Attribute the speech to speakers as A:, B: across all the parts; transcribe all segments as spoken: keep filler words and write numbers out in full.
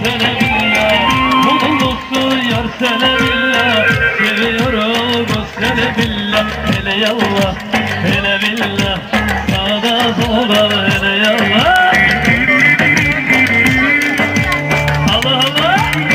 A: sene billah, mutluluksun yar sene billah, seviyoruz seni billah. Hele yallah, hele billah, sağda solda hele yallah. Allah Allah.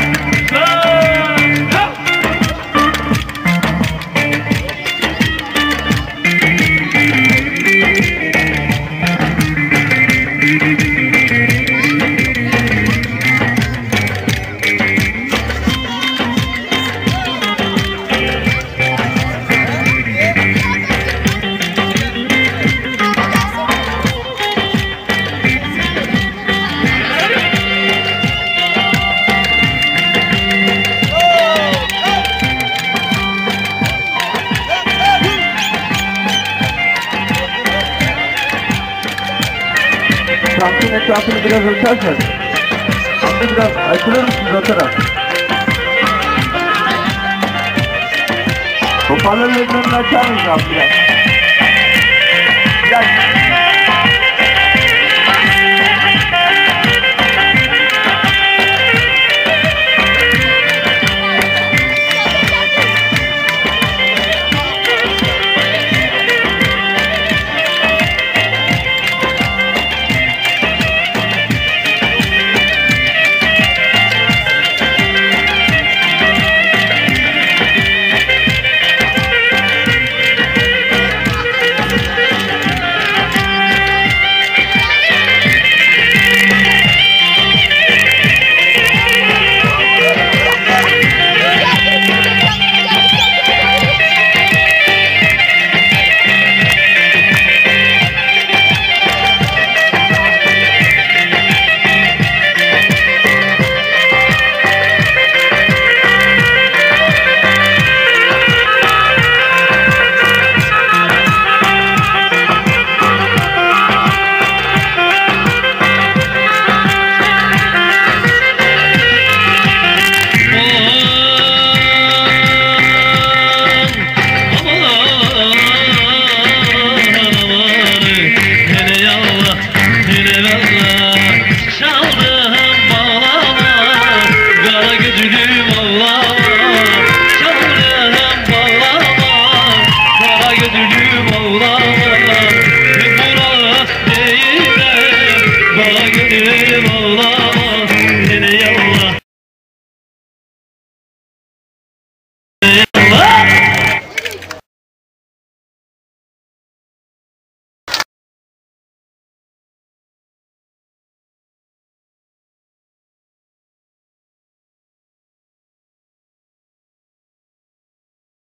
B: Kampın etrafını biraz örtersen, şimdi biraz açılır mısınız o taraf? Hoparlörlerin önünü açar mıyız abi biraz? Biraz.
A: Allah!